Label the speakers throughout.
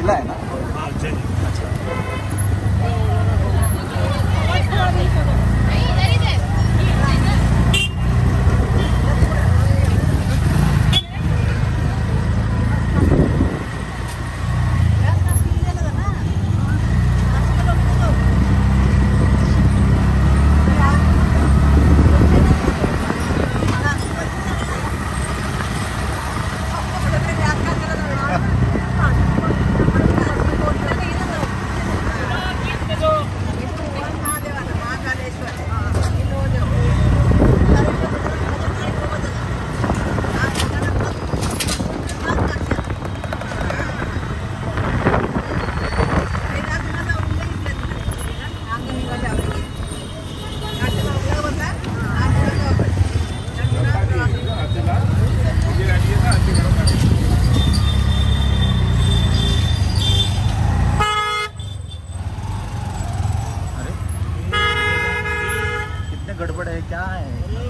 Speaker 1: जिला है ना? गड़बड़ है क्या है?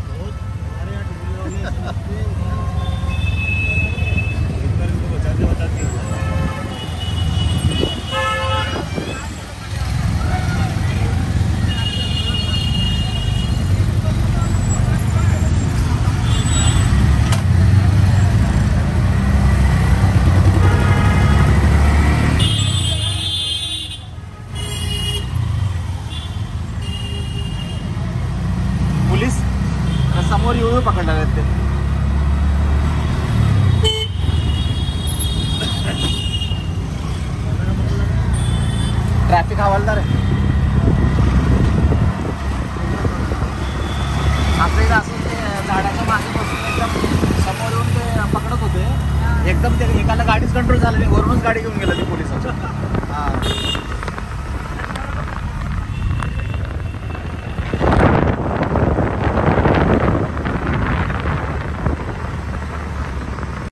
Speaker 1: पुलिस समोर येऊ पकडणार आहेत ते. ट्रॅफिक हवालदार आहे आपल्या इथं. असं ते गाड्याच्या मागे बसून एकदम समोर येऊन ते पकडत होते. एकदम ते एकाला गाडीच कंट्रोल झाली नाही, वरूनच गाडी घेऊन गेला ते पोलिसांच्या.